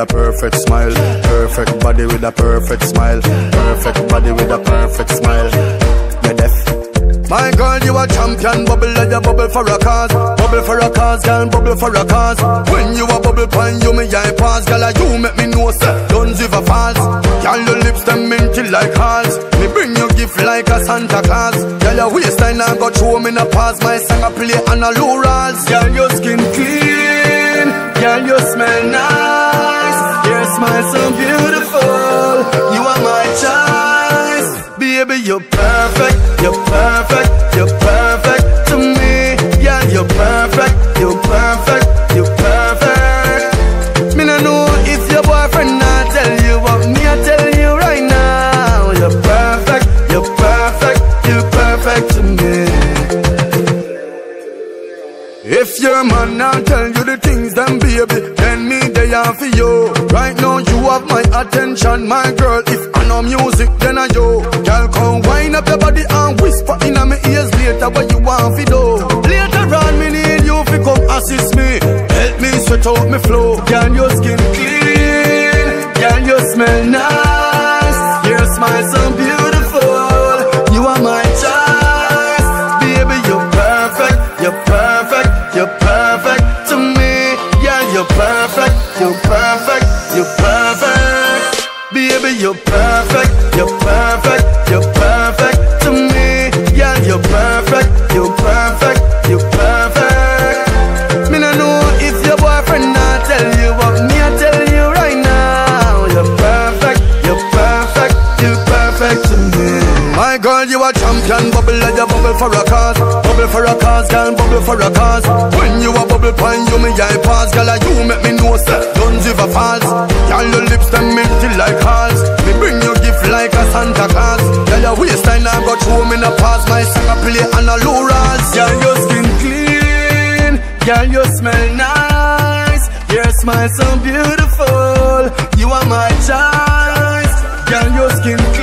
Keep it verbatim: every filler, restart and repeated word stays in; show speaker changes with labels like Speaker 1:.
Speaker 1: a perfect smile. Perfect body with a perfect smile. Perfect body with a perfect smile. Me deaf. My girl, you a champion, bubble like a bubble for a cause. Bubble for a cause, girl, bubble for a cause. When you a bubble pan, you me eye pass. Girl, you make me know, sir, don't give a false. Girl, your lips them minty like hearts. Me bring you gift like a Santa Claus. Girl, your waistline I got through me na pass. My song I play on a low rolls. Girl, your skin clean. Girl, you smell nice. Your smile so beautiful. You are my choice. Baby, you're perfect. You're perfect. You're perfect to me. Yeah, you're perfect. You're perfect. You're perfect. Me no know if your boyfriend not tell you, but me I tell you right now. You're perfect. You're perfect. You're perfect to me. If your man not tell you the things, then baby, then me they are for you. Right now you have my attention, my girl. If I know music, then I yo. Girl, come wind up your body and whisper in my ears later what you want to do. Later on, me need you to come assist me. Help me sweat out me flow. Girl, your skin clean. Girl, you smell nice. Your smile so beautiful. You are my choice. Baby, you're perfect. You're perfect. You're perfect to me. Yeah, you're perfect. You're perfect. You're perfect. Baby, you're perfect. You're perfect. You're perfect to me. Yeah, you're perfect. You're perfect. You're perfect. Me no know if your boyfriend not tell you, but me I tell you right now. You're perfect. You're perfect. You're perfect to me. My girl, you a champion, bubble like a bubble for a cause. Bubble for a cause, girl, bubble for a cause. When you a bubble pan, you me eye pass. Girl, you make me know, sir, don't give a false. Girl, your lips them minty like hearts. Me bring you gift like a Santa Claus. Girl, your waistline I got through me na pass. My song I play on a low rolls. Girl, your skin clean. Girl, you smell nice. Your smile so beautiful. You are my choice. Girl, your skin clean.